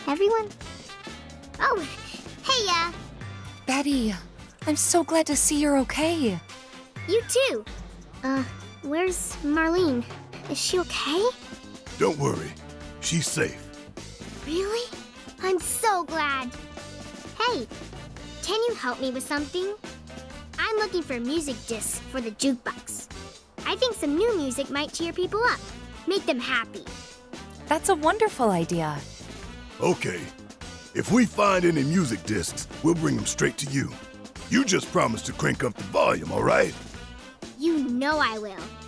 Everyone? Oh, hey, Betty, I'm so glad to see you're okay. you too. Where's Marlene? Is she okay? Don't worry. She's safe. Really? I'm so glad. Hey, can you help me with something? I'm looking for music discs for the jukebox. I think some new music might cheer people up, make them happy. That's a wonderful idea. Okay. If we find any music discs, we'll bring them straight to you. You just promise to crank up the volume, all right? You know I will.